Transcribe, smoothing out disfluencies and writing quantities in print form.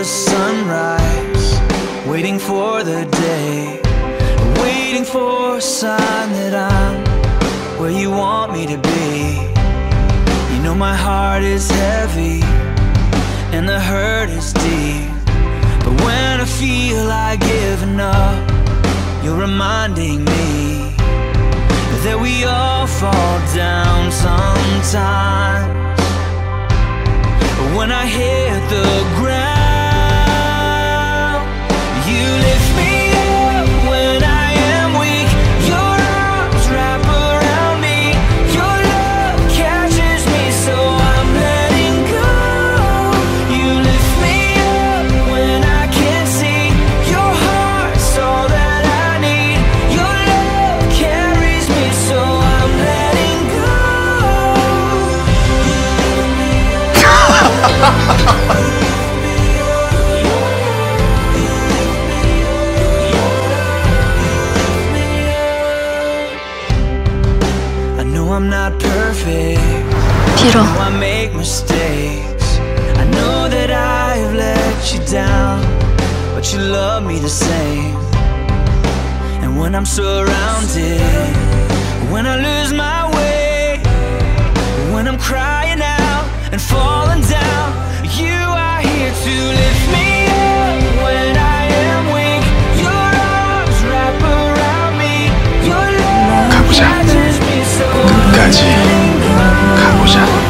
the sunrise, waiting for the day, waiting for a sign that I'm where you want me to be. You know my heart is heavy and the hurt is deep, but when I feel like giving up, you're reminding me that we all fall down sometimes. When I hit the ground, you lift me up when I am weak. Your arms wrap around me. Your love catches me, so I'm letting go. You lift me up when I can't see. Your heart's all that I need. Your love carries me, so I'm letting go. I know I'm not perfect. 싫어. I know I make mistakes. I know that I've let you down, but you love me the same. And when I'm surrounded, when I lose my way, when I'm crying out and falling down, you are here to lift me up when I am weak. Your arms wrap around me. Your love 가보자. catches me, so I'm 끝까지 letting go. 가보자.